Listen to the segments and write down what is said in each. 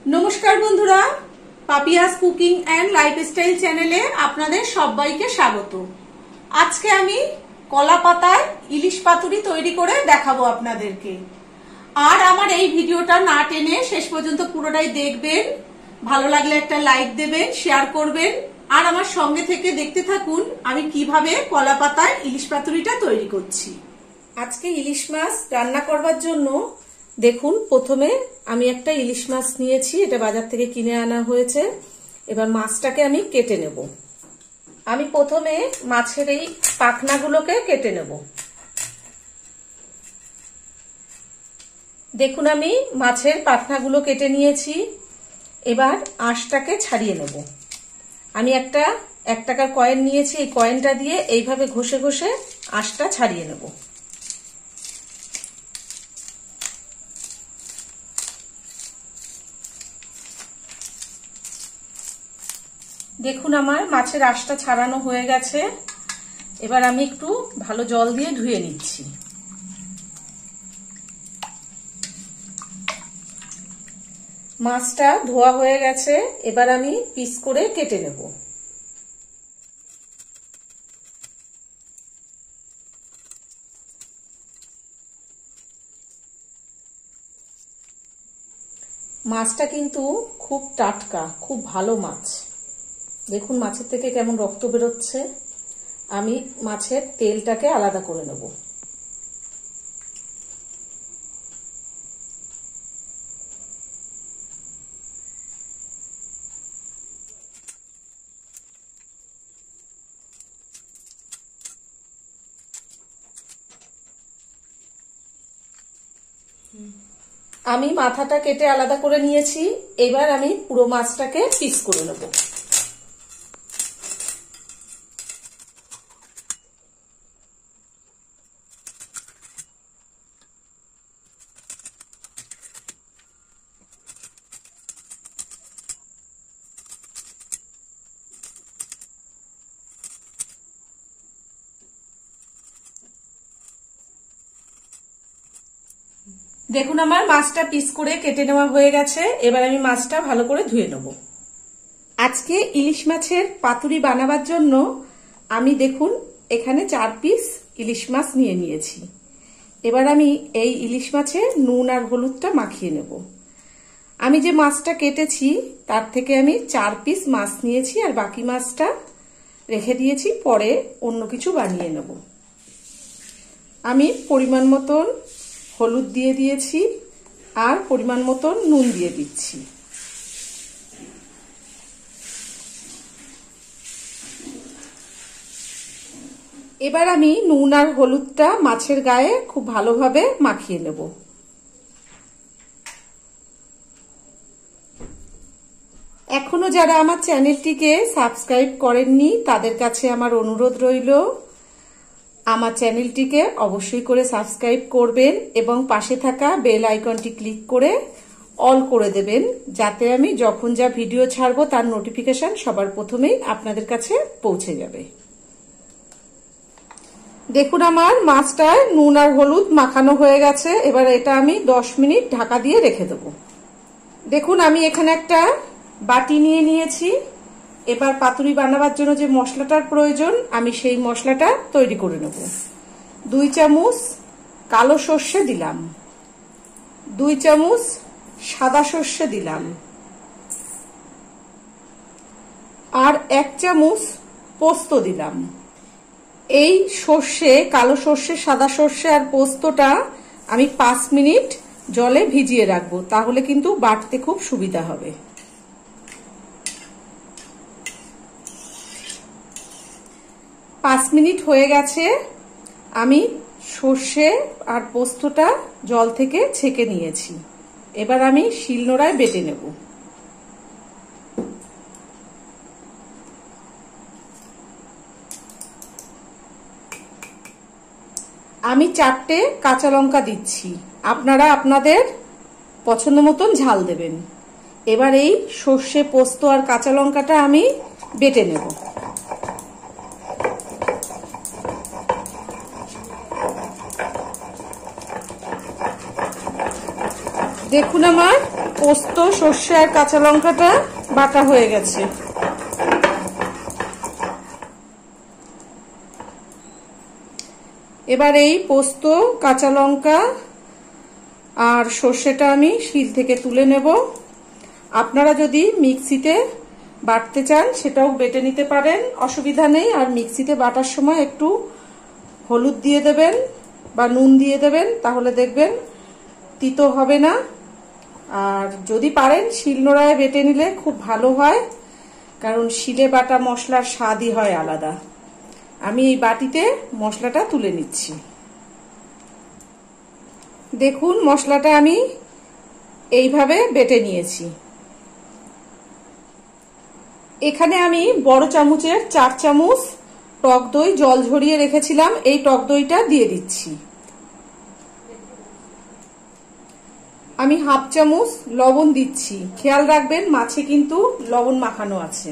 নমস্কার বন্ধুরা, Papiya's cooking and lifestyle চ্যানেলে আপনাদের সবাইকে স্বাগত। আজকে আমি কলা পাতায় ইলিশ পাতুরি তৈরি করে দেখাবো আপনাদেরকে। আর আমার এই ভিডিওটা না টেনে শেষ পর্যন্ত পুরোটাই দেখবেন। ভালো লাগলে একটা লাইক দেবেন, শেয়ার করবেন আর আমার সঙ্গে থেকে দেখতে থাকুন আমি কিভাবে কলা পাতায় ইলিশ পাতুরিটা তৈরি করছি। আজকে ইলিশ মাছ রান্না করবার জন্য দেখুন, প্রথমে আমি একটা ইলিশ মাছ নিয়েছি, এটা বাজার থেকে কিনে আনা হয়েছে। এবার মাছটাকে আমি কেটে নেব। আমি প্রথমে মাছের এই পাখনাগুলোকে কেটে নেব। দেখুন, আমি মাছের পাখনাগুলো কেটে নিয়েছি। এবার আঁশটাকে ছাড়িয়ে নেব। আমি একটা 1 টাকার কয়েন নিয়েছি, এই কয়েনটা দিয়ে এইভাবে ঘষে ঘষে আঁশটা ছাড়িয়ে নেব। দেখুন, আমার মাছের আঁশটা ছাড়ানো হয়ে গেছে। এবার আমি একটু ভালো জল দিয়ে ধুয়ে নিচ্ছি। মাছটা ধোয়া হয়ে গেছে, এবার আমি পিস করে কেটে নেব। মাছটা কিন্তু খুব টাটকা, খুব ভালো মাছ। দেখুন মাছের থেকে কেমন রক্ত বেরোচ্ছে। আমি মাছের তেলটাকে আলাদা করে নেব। আমি মাথাটা কেটে আলাদা করে নিয়েছি। এবার আমি পুরো মাছটাকে পিস করে নেব। দেখুন, আমার মাছটা পিস করে কেটে নেওয়া হয়ে গেছে। এবার আমি মাছটা ভালো করে ধুয়ে নেব। আজকে ইলিশ মাছের পাতুরি বানাবার জন্য আমি দেখুন এখানে 4 পিস ইলিশ মাছ নিয়ে নিয়েছি। এবার আমি এই ইলিশ মাছে নুন আর হলুদটা মাখিয়ে নেব। আমি যে মাছটা কেটেছি তার থেকে আমি 4 পিস মাছ নিয়েছি আর বাকি মাছটা রেখে দিয়েছি, পরে অন্য কিছু বানিয়ে নেব। আমি পরিমাণ মতন হলুদ দিয়ে দিয়েছি আর পরিমাণ মতন নুন দিয়ে দিচ্ছি। এবার আমি নুন আর হলুদটা মাছের গায়ে খুব ভালোভাবে মাখিয়ে নেব। এখনো যারা আমার চ্যানেলটিকে সাবস্ক্রাইব করেননি তাদের কাছে আমার অনুরোধ রইল, আমার চ্যানেলটিকে অবশ্যই করে সাবস্ক্রাইব করবেন এবং পাশে থাকা বেল আইকনটি ক্লিক করে অল করে দেবেন, যাতে আমি যখন যা ভিডিও ছাড়বো তার নোটিফিকেশন সবার প্রথমেই আপনাদের কাছে পৌঁছে যাবে। দেখুন, আমার মাছটায় নুন আর হলুদ মাখানো হয়ে গেছে। এবার এটা আমি 10 মিনিট ঢাকা দিয়ে রেখে দেবো। দেখুন, আমি এখানে একটা বাটি নিয়ে নিয়েছি। এবার পাতুরি বানাবার জন্য যে মশলাটার প্রয়োজন আমি সেই মশলাটা তৈরি করে নেব। 2 চামচ কালো সর্ষে দিলাম, 2 চামচ সাদা সর্ষে দিলাম আর 1 চামচ পোস্ত দিলাম। এই সর্ষে, কালো সর্ষে, সাদা সর্ষে আর পোস্তটা আমি 5 মিনিট জলে ভিজিয়ে রাখবো, তাহলে কিন্তু বাটতে খুব সুবিধা হবে। পাঁচ মিনিট হয়ে গেছে। আমি সর্ষে আর পোস্তটা জল থেকে ছেঁকে নিয়েছি। এবার আমি শিলনোড়ায় বেটে নেব। আমি 4টে কাঁচা লঙ্কা দিচ্ছি, আপনারা আপনাদের পছন্দ মতন ঝাল দেবেন। এবার এই সর্ষে, পোস্ত আর কাঁচা লঙ্কাটা আমি বেটে নেব। দেখুন আমার পোস্ত, সর্ষে আর কাঁচা লঙ্কাটা বাটা হয়ে গেছে। এবার এই পোস্ত, কাঁচা লঙ্কা আর সর্ষেটা আমি শিল থেকে তুলে নেব। আপনারা যদি মিক্সিতে বাটতে চান সেটাও বেটে নিতে পারেন, অসুবিধা নেই। আর মিক্সিতে বাটার সময় একটু হলুদ দিয়ে দেবেন বা নুন দিয়ে দেবেন, তাহলে দেখবেন তিতো হবে না। আর যদি পারেন শিলনোড়ায় বেটে নিলে খুব ভালো হয়, কারণ শিলে বাটা মশলার স্বাদই হয় আলাদা। আমি এই বাটিতে মশলাটা তুলে নিচ্ছি। দেখুন মশলাটা আমি এইভাবে বেটে নিয়েছি। এখানে আমি বড় চামচের 4 চামচ টক দই জল ঝরিয়ে রেখেছিলাম, এই টক দইটা দিয়ে দিচ্ছি। আমি হাফ চামচ লবণ দিচ্ছি, খেয়াল রাখবেন মাছে কিন্তু লবণ মাখানো আছে।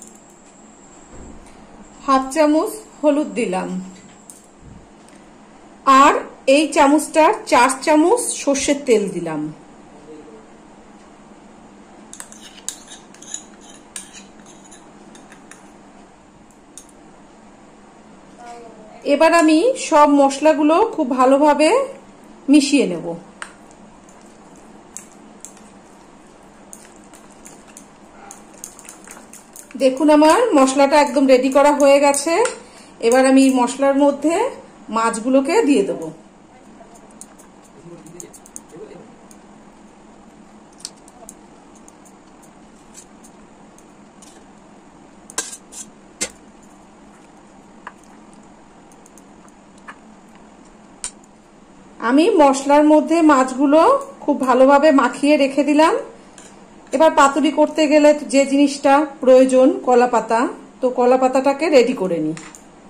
হাফ চামচ হলুদ দিলাম, আর এই চামচটার 4 চামচ সর্ষের তেল দিলাম। এবার আমি সব মশলাগুলো খুব ভালোভাবে মিশিয়ে নেব। দেখুন আমার মশলাটা একদম রেডি করা হয়ে গেছে। এবার আমি মশলার মধ্যে মাছগুলোকে দিয়ে দেব। আমি মশলার মধ্যে মাছগুলো খুব ভালোভাবে মাখিয়ে রেখে দিলাম। এবার পাতুরি করতে গেলে যে জিনিসটা প্রয়োজন, কলা পাতা, তো কলা পাতাটাকে রেডি করে নিই।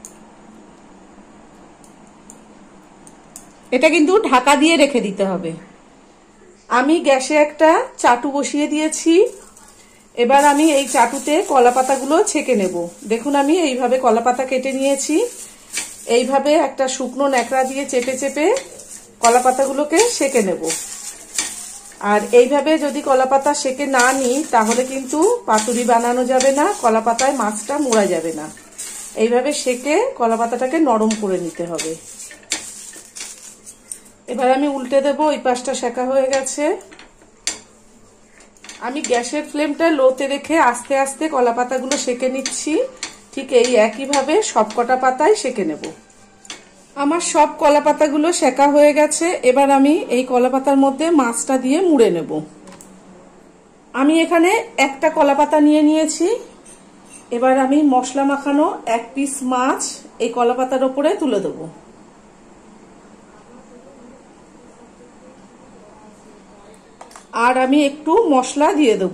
এটা কিন্তু ঢাকা দিয়ে রেখে দিতে হবে। আমি গ্যাসে একটা চাটু বসিয়ে দিয়েছি। এবার আমি এই চাটুতে কলা পাতাগুলো ছেঁকে নেব। দেখুন আমি এইভাবে কলা পাতা কেটে নিয়েছি। এইভাবে একটা শুকনো ন্যাকড়া দিয়ে চেপে চেপে কলা পাতাগুলোকে সেঁকে নেব। আর এইভাবে যদি কলা পাতা সেঁকে না নিই তাহলে কিন্তু পাতুরি বানানো যাবে না, কলা পাতায় মাছটা মোড়া যাবে না। এইভাবে সেঁকে কলা পাতাটাকে নরম করে নিতে হবে। এবার আমি উল্টে দেব। ওই পাশটা সেঁকা হয়ে গেছে। আমি গ্যাসের ফ্লেমটা লোতে রেখে আস্তে আস্তে কলা পাতাগুলো সেঁকে নিচ্ছি। ঠিক এই একইভাবে সবকটা পাতায় সেঁকে নেব। আমার সব কলা পাতাগুলো সেঁকা হয়ে গেছে। এবার আমি এই কলা পাতার মধ্যে মাছটা দিয়ে মুড়ে নেব। আমি এখানে একটা কলা পাতা নিয়ে নিয়েছি। এবার আমি মশলা মাখানো 1 পিস মাছ এই কলা পাতার উপরে তুলে দেব। আর আমি একটু মশলা দিয়ে দেব।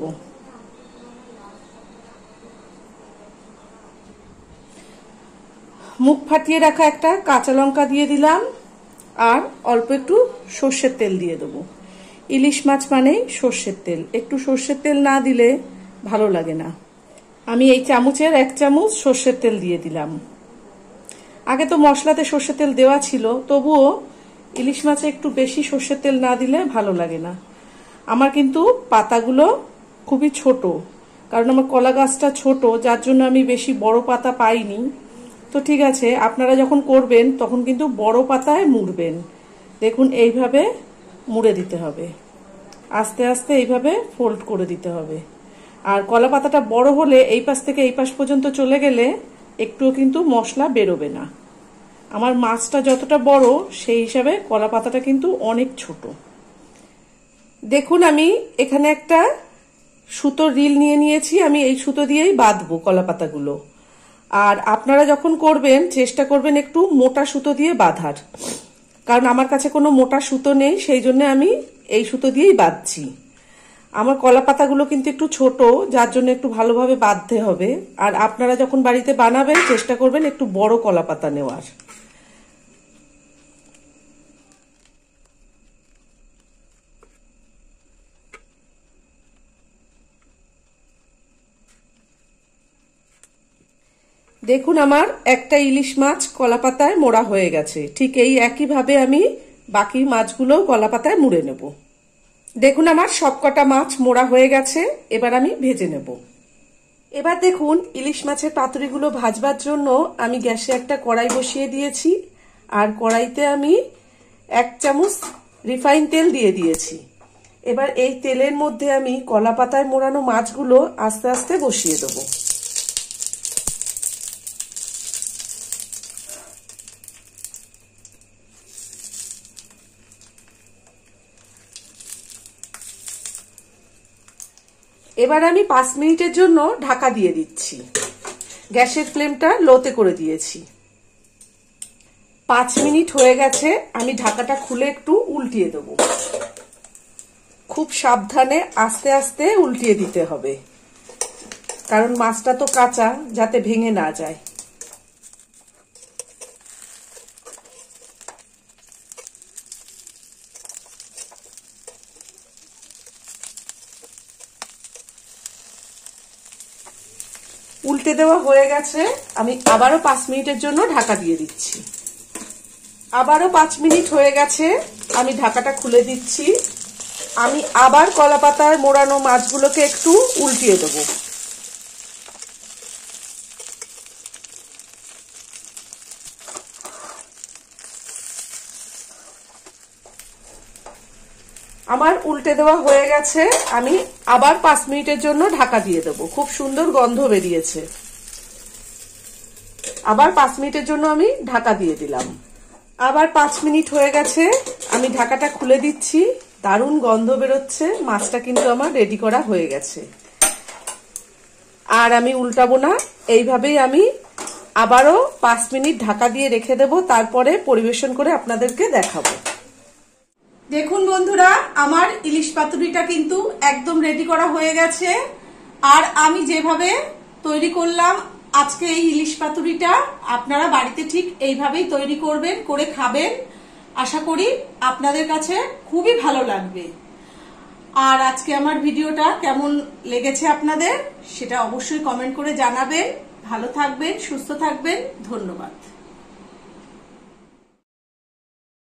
মুখ ফাটিয়ে রাখা একটা কাঁচা লঙ্কা দিয়ে দিলাম, আর অল্প একটু সর্ষের তেল দিয়ে দেবো। ইলিশ মাছ মানেই সর্ষের তেল, একটু সর্ষের তেল না দিলে ভালো লাগে না। আমি এই চামচের 1 চামচ সর্ষের তেল দিয়ে দিলাম। আগে তো মশলাতে সর্ষের তেল দেওয়া ছিল, তবুও ইলিশ মাছে একটু বেশি সর্ষের তেল না দিলে ভালো লাগে না। আমার কিন্তু পাতাগুলো খুবই ছোট, কারণ আমার কলা গাছটা ছোট, যার জন্য আমি বেশি বড় পাতা পাইনি। তো ঠিক আছে, আপনারা যখন করবেন তখন কিন্তু বড় পাতায় মুড়বেন। দেখুন এইভাবে মুড়ে দিতে হবে, আস্তে আস্তে এইভাবে ফোল্ড করে দিতে হবে। আর কলা পাতাটা বড় হলে এই পাশ থেকে এই পাশ পর্যন্ত চলে গেলে একটুও কিন্তু মশলা বেরোবে না। আমার মাছটা যতটা বড় সেই হিসাবে কলা পাতাটা কিন্তু অনেক ছোট। দেখুন আমি এখানে একটা সুতোর রিল নিয়ে নিয়েছি। আমি এই সুতো দিয়েই বাঁধবো কলা পাতাগুলো। আর আপনারা যখন করবেন চেষ্টা করবেন একটু মোটা সুতো দিয়ে বাঁধার, কারণ আমার কাছে কোনো মোটা সুতো নেই, সেই জন্য আমি এই সুতো দিয়েই বাঁধছি। আমার কলা পাতাগুলো কিন্তু একটু ছোট, যার জন্য একটু ভালোভাবে বাঁধতে হবে। আর আপনারা যখন বাড়িতে বানাবেন চেষ্টা করবেন একটু বড় কলা পাতা নেওয়ার। দেখুন আমার একটা ইলিশ মাছ কলা পাতায় মোড়া হয়ে গেছে। ঠিক এই একইভাবে আমি বাকি মাছগুলো কলা পাতায় মুড়ে নেব। দেখুন আমার সবকটা মাছ মোড়া হয়ে গেছে, এবার আমি ভেজে নেব। এবার দেখুন ইলিশ মাছের পাতুরিগুলো ভাজবার জন্য আমি গ্যাসে একটা কড়াই বসিয়ে দিয়েছি, আর কড়াইতে আমি 1 চামচ রিফাইন তেল দিয়ে দিয়েছি। এবার এই তেলের মধ্যে আমি কলা পাতায় মোড়ানো মাছগুলো আস্তে আস্তে বসিয়ে দেবো। এবার আমি 5 মিনিটের জন্য ঢাকা দিয়ে দিচ্ছি। গ্যাসের ফ্লেমটা লোতে করে দিয়েছি। 5 মিনিট হয়ে গেছে, আমি ঢাকাটা খুলে একটু উল্টিয়ে দেব। খুব সাবধানে আস্তে আস্তে উল্টিয়ে দিতে হবে, কারণ মাছটা তো কাঁচা, যাতে ভেঙে না যায়। উল্টে দেওয়া হয়ে গেছে, আমি আবারও 5 মিনিটের জন্য ঢাকা দিয়ে দিচ্ছি। আবারও 5 মিনিট হয়ে গেছে, আমি ঢাকাটা খুলে দিচ্ছি। আমি আবার কলা পাতায় মোড়ানো মাছগুলোকে একটু উল্টিয়ে দেবো। আমার উল্টে দেওয়া হয়ে গেছে, আমি আবার 5 মিনিটের জন্য ঢাকা দিয়ে দেবো। খুব সুন্দর গন্ধ বেরিয়েছে। আবার 5 মিনিটের জন্য আমি ঢাকা দিয়ে দিলাম। আবার 5 মিনিট হয়ে গেছে, আমি ঢাকাটা খুলে দিচ্ছি। দারুণ গন্ধ বেরোচ্ছে। মাছটা কিন্তু আমার রেডি করা হয়ে গেছে। আর আমি উল্টাবো না, এইভাবেই আমি আবারও 5 মিনিট ঢাকা দিয়ে রেখে দেবো, তারপরে পরিবেশন করে আপনাদেরকে দেখাবো। দেখুন বন্ধুরা, আমার ইলিশ পাতুরিটা কিন্তু একদম রেডি করা হয়ে গেছে। আর আমি যেভাবে তৈরি করলাম আজকে এই ইলিশ পাতুরিটা, আপনারা বাড়িতে ঠিক এইভাবেই তৈরি করবেন, করে খাবেন। আশা করি আপনাদের কাছে খুবই ভালো লাগবে। আর আজকে আমার ভিডিওটা কেমন লেগেছে আপনাদের, সেটা অবশ্যই কমেন্ট করে জানাবেন। ভালো থাকবেন, সুস্থ থাকবেন। ধন্যবাদ।